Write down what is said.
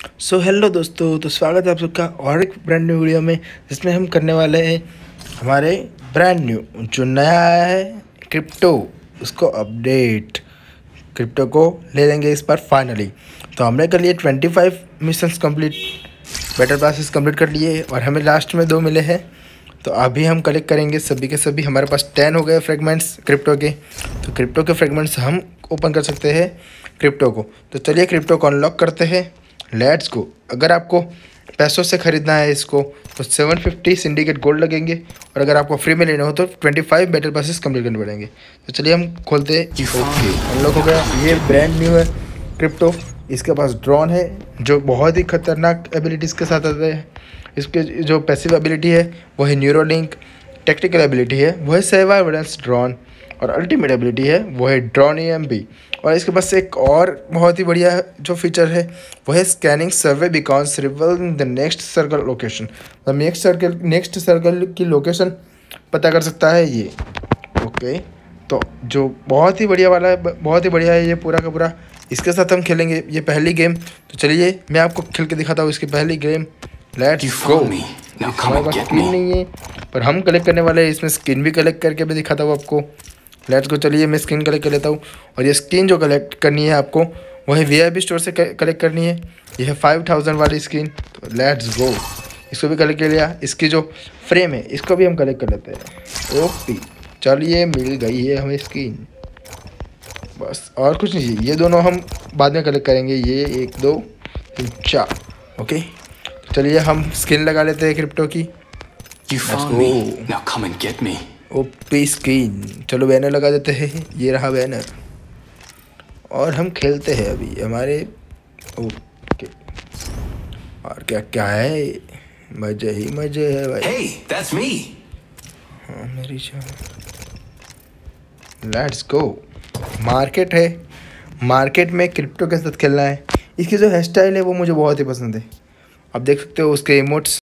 So hello दोस्तों, तो स्वागत है आप सबका और एक ब्रांड न्यू वीडियो में, जिसमें हम करने वाले हैं हमारे ब्रांड न्यू जो नया आया है क्रिप्टो, उसको अपडेट। क्रिप्टो को ले लेंगे इस बार फाइनली। तो हमने कर लिए 25 missions complete, battle passes complete कर लिए और हमें लास्ट में 2 मिले हैं। तो अभी हम कलेक्ट करेंगे सभी के सभी। हमारे पास 10 हो गए फ्रेगमेंट्स क्रिप्टो के। तो क्रिप्टो के फ्रेगमेंट्स हम ओपन कर सकते हैं क्रिप्टो को। तो चलिए क्रिप्टो को अनलॉक करते हैं। Let's go. अगर आपको पैसों से ख़रीदना है इसको तो 750 सिंडिकेट गोल्ड लगेंगे, और अगर आपको फ्री में लेना हो तो 25 बैटल पासेस कंप्लीट करने पड़ेंगे। तो चलिए हम खोलते हैं। ओके, अनलॉक हो गया। ये ब्रांड न्यू है क्रिप्टो। इसके पास ड्रोन है जो बहुत ही खतरनाक एबिलिटीज़ के साथ आता है। इसके जो पैसिव एबिलिटी है वो है न्यूरोलिंक, टेक्टिकल एबिलिटी है वो है सर्वाइवेलेंस ड्रोन, और अल्टीमेट एबिलिटी है वो है ड्रोन EMP। और इसके पास एक और बहुत ही बढ़िया जो फीचर है वो है scanning survey beacons revealing the next circle location. मतलब नेक्स्ट सर्कल की लोकेशन पता कर सकता है ये। ओके, तो जो बहुत ही बढ़िया वाला है, बहुत ही बढ़िया है ये पूरा का पूरा। इसके साथ हम खेलेंगे ये पहली गेम। तो चलिए मैं आपको खेल के दिखाता हूँ इसकी पहली गेम। Let's go. हमारे पास स्किन नहीं है पर हम कलेक्ट करने वाले हैं। इसमें स्किन भी कलेक्ट करके मैं दिखाता हूँ आपको। Let's go. चलिए मैं स्किन कलेक्ट कर लेता हूँ। और ये स्किन जो कलेक्ट करनी है आपको वो है VIP स्टोर से कलेक्ट करनी है। ये है 5000 वाली स्किन। तो लेट्स गो। इसको भी कलेक्ट कर लिया। इसकी जो फ्रेम है इसको भी हम कलेक्ट कर लेते हैं। ओके, चलिए मिल गई है हमें स्किन, बस और कुछ नहीं। ये दोनों हम बाद में कलेक्ट करेंगे। ये 1 2 3 4। ओके, चलिए हम स्किन लगा लेते हैं क्रिप्टो की। OP skin. चलो बैनर लगा देते हैं। ये रहा बैनर और हम खेलते हैं अभी हमारे। ओके, और क्या क्या है, मजे ही मजे है भाई। Hey, that's me. हाँ मेरी जान। Let's go. मार्केट है, मार्केट में क्रिप्टो के साथ खेलना है। इसकी जो हेयर स्टाइल है वो मुझे बहुत ही पसंद है। आप देख सकते हो उसके इमोट्स